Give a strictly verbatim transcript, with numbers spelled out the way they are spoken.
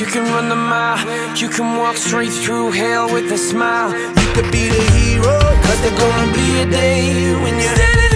You can run the mile, you can walk straight through hell with a smile. You could be the hero, cause there's gonna be a day when you're standing